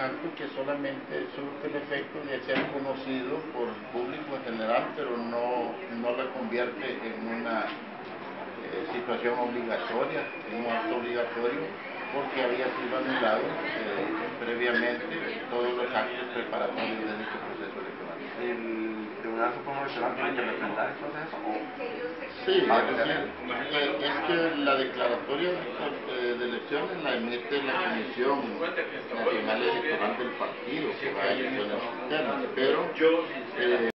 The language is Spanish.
acto que solamente surte el efecto de ser conocido por el público en general, pero no le convierte en una situación obligatoria, en un acto obligatorio, porque había sido anulado previamente todos los actos preparatorios de dicho proceso electoral. ¿El Tribunal Supremo Electoral tiene que refrendar el proceso? Sí, es que la declaratoria de elecciones la emite la Comisión Nacional Electoral del partido que va a elecciones internas, pero